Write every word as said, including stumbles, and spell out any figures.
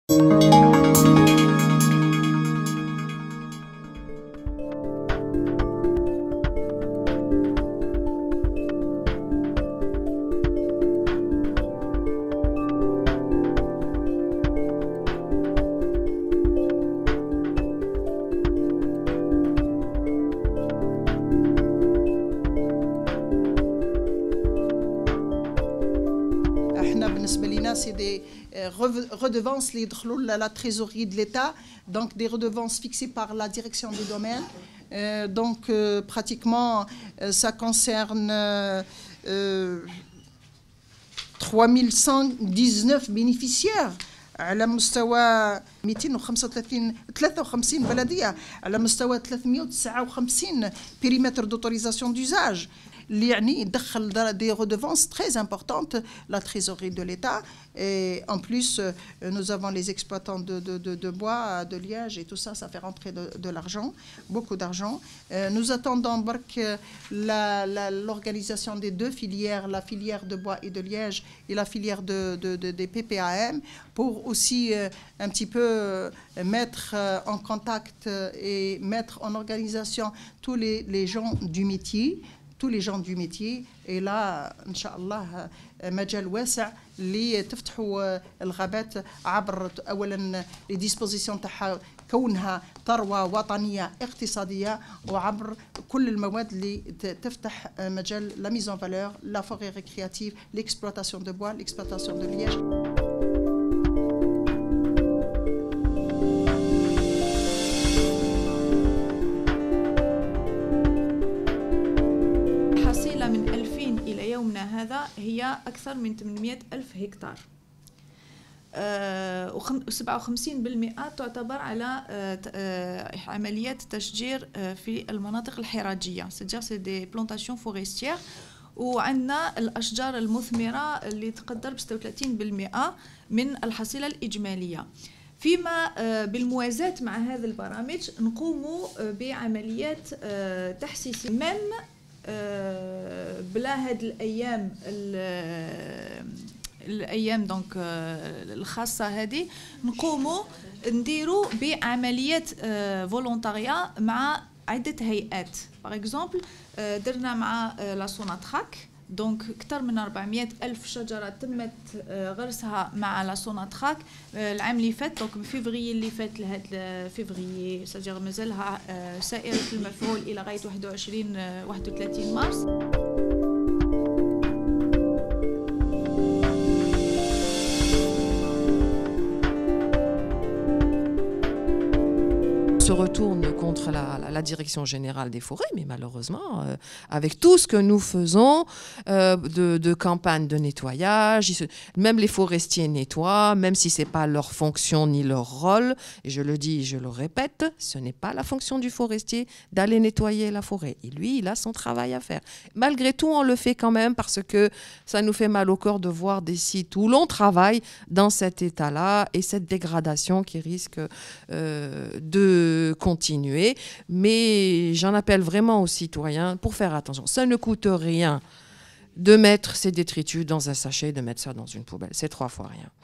C'est des redevances les la trésorerie de l'État, donc des redevances fixées par la direction des domaines. Euh, donc euh, pratiquement euh, ça concerne euh, trois mille cent dix-neuf bénéficiaires على مستوى مئتين وخمسة وثلاثين ثلاثة وخمسين بلدية على مستوى ثلاثمئة وتسعة وخمسين périmètres d'autorisation d'usage. اللي يعني يدخل des redevances très importantes la trésorerie de l'État. Et en plus, nous avons les exploitants de, de, de, de bois, de liège et tout ça, ça fait rentrer de, de l'argent, beaucoup d'argent. Euh, nous attendons l'organisation des deux filières, la filière de bois et de liège et la filière de, de, de, des P P A M, pour aussi euh, un petit peu euh, mettre euh, en contact et mettre en organisation tous les, les gens du métier. tous les gens du métier. Et là ان شاء الله مجال واسع اللي تفتحوا الغابات عبر اولا لي ديسبوزيسيون تاعها كونها ثروه وطنيه اقتصاديه، وعبر كل المواد اللي تفتح مجال لا ميزون فالور، لا فوري ريكرياتيف، l'exploitation de bois, l'exploitation de liège. من ألفين إلى يومنا هذا هي أكثر من ثمانمئة ألف هكتار، وسبعة وخمسين بالمئة تعتبر على عمليات تشجير في المناطق الحراجية، c'est-à-dire c'est des plantations forestières. وعندنا الأشجار المثمرة اللي تقدر ب ستة وثلاثين بالمئة من الحصيلة الإجمالية. فيما بالموازاة مع هذه البرامج نقوم بعمليات تحسيسية ميم بلا هاد الايام الايام دونك الخاصه هذه نقوموا نديروا بعمليات فولونتاريا مع عده هيئات. باغ اكزومبل درنا مع لا سوناتراك دونك اكثر من أربعمئة ألف شجره تمت غرسها مع لا سوناتراك العام اللي فات، دونك من فيفري اللي فات لهاد فيفري ساجير مازالها سائره المفعول الى غايه واحد وعشرين واحد وثلاثين مارس. se retourne contre la, la, la direction générale des forêts, mais malheureusement, euh, avec tout ce que nous faisons euh, de, de campagne de nettoyage, se, même les forestiers nettoient, même si ce n'est pas leur fonction ni leur rôle, et je le dis, je le répète, ce n'est pas la fonction du forestier d'aller nettoyer la forêt. Et lui, il a son travail à faire. Malgré tout, on le fait quand même parce que ça nous fait mal au cœur de voir des sites où l'on travaille dans cet état-là et cette dégradation qui risque euh, de continuer, mais j'en appelle vraiment aux citoyens pour faire attention. Ça ne coûte rien de mettre ces détritus dans un sachet, de mettre ça dans une poubelle. C'est trois fois rien.